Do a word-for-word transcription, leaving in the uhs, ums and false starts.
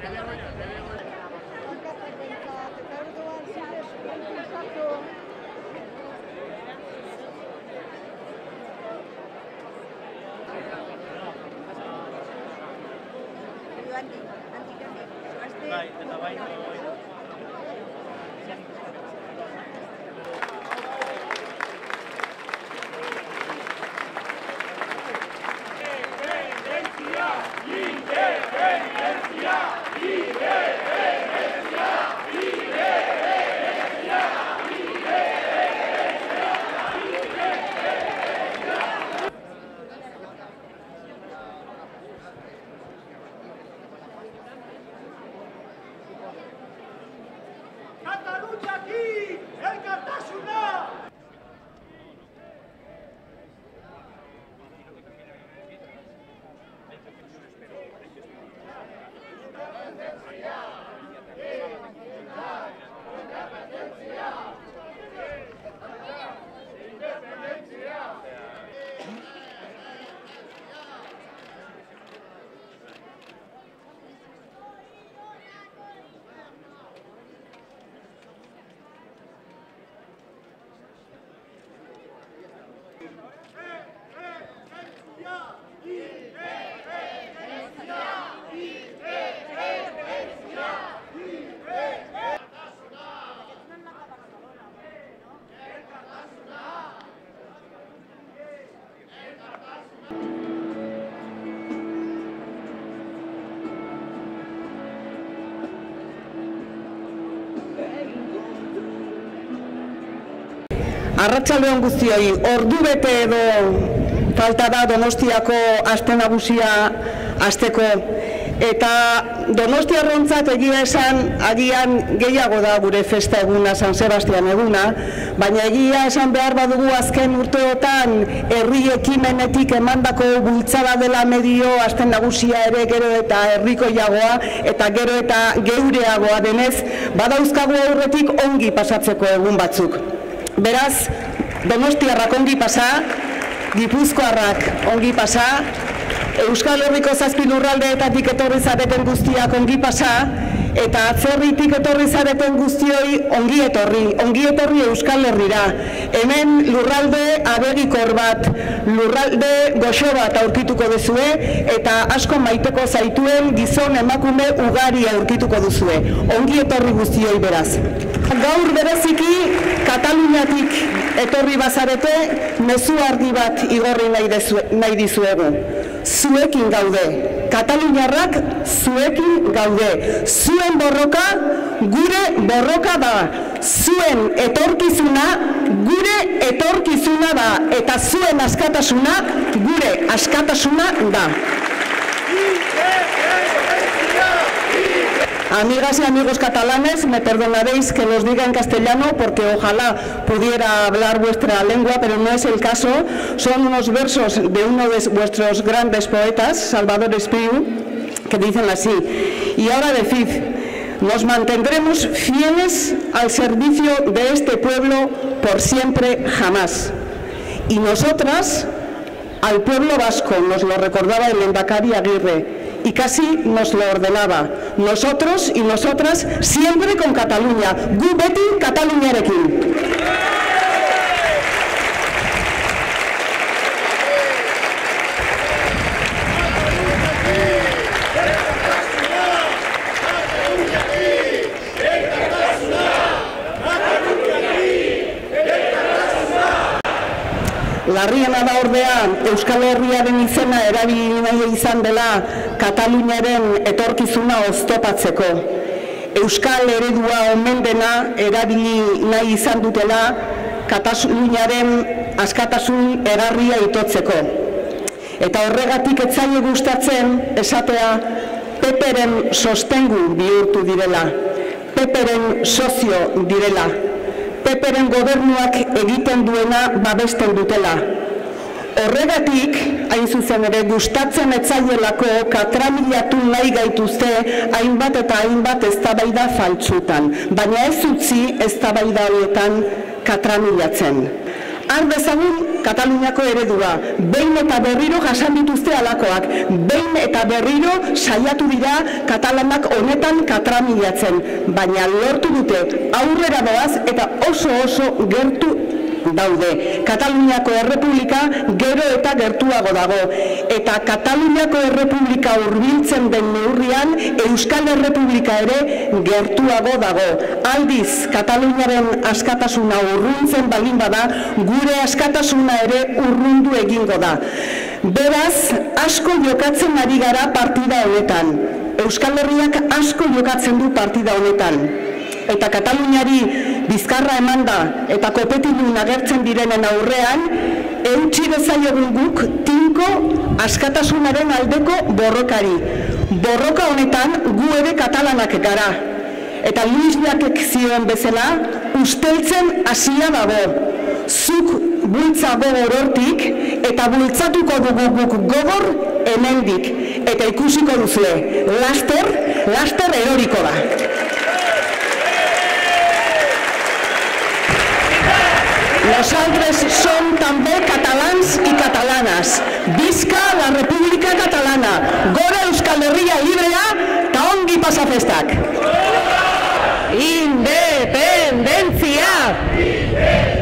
Arratsaldeon guztioi, ordu bete edo falta da Donostiako aste nagusia hasteko, eta donostiarrentzat egia esan agian gehiago da gure festa eguna, San Sebastian eguna, baina egia esan behar badugu azken urteotan herri ekimenetik emandako bultzada dela medio aste nagusia ere gero eta herrikoiagoa eta gero eta geureagoa denez, badauzkagu aurretik ongi pasatzeko egun batzuk. Beraz, donostiarrak ongi pasa, gipuzkoarrak ongi pasa, Euskal Herriko zazpi lurraldeetatik etorri zareten guztiak ongi pasa, eta atzerritik etorri zareten guztioi ongi etorri, ongi etorri Euskal Herrira. Hemen lurralde abegikor bat, lurralde goxo bat aurkituko duzue, eta asko maiteko zaituen gizon emakume ugari aurkituko duzue. Ongi etorri guztioi beraz. Gaur bereziki Kataluniatik etorri bazarete, mezu argi bat igorri nahi dizuegu. Zuekin gaude, kataluniarrak zuekin gaude. Zuen borroka, gure borroka da. Zuen etorkizuna, gure etorkizuna da. Eta zuen askatasuna, gure askatasuna da. Amigas y amigos catalanes, me perdonaréis que los diga en castellano porque ojalá pudiera hablar vuestra lengua, pero no es el caso. Son unos versos de uno de vuestros grandes poetas, Salvador Espriu, que dicen así: y ahora decid, nos mantendremos fieles al servicio de este pueblo por siempre jamás. Y nosotras, al pueblo vasco, nos lo recordaba el Lehendakari Aguirre, y casi nos lo ordenaba. Nosotros y nosotras siempre con Cataluña. Gu beti Kataluniarekin. Larriena da ordea Euskal Herriaren izena erabili nahi izan dela Kataluniaren etorkizuna oztopatzeko. Euskal eredua omen dena erabili nahi izan dutela Kataluniaren askatasun erarria itotzeko. Eta horregatik ez zaie gustatzen esatea Peperen sostengu bihurtu direla, Peperen sozio direla, Peperen gobernuak egiten duena babesten dutela. Horregatik, hain zuzen ere, gustatzen etzaielako katramilatu nahi gaituzte hainbat eta hainbat eztabaida faltsutan, baina ez utzi eztabaida horietan katramilatzen. har dezagun Kataluniako eredua. Behin eta berriro jasan dituzte alakoak. Behin eta berriro saiatu dira katalanak honetan katramilatzen. Baina lortu dute aurrera doaz eta oso oso gertu daude. Kataluniako Errepublika gero eta gertuago dago. Eta Kataluniako Errepublika hurbiltzen den neurrian Euskal Errepublika ere gertuago dago. Aldiz, Kataluniaren askatasuna urruntzen baldin bada, gure askatasuna ere urrundu egingo da. Beraz, asko jokatzen ari gara partida honetan. Euskal Herriak asko jokatzen du partida honetan. Eta Kataluniari bizkarra emanda eta kopetilun agertzen direnen aurrean, eutsi dezaiogun guk tinko askatasunaren aldeko borrokari. Borroka honetan gu ere katalanak gara. Eta Luis Llachek zioen bezala, usteltzen hasia dago. Zuk bultza gogor hortik eta bultzatuko dugu guk gogor hemendik. Eta ikusiko duzue, laster, laster eroriko da. Nosaltres som també catalans i catalanes. Visca la República Catalana. Gora Euskal Herria librea eta ongi pasa festak. Independentzia!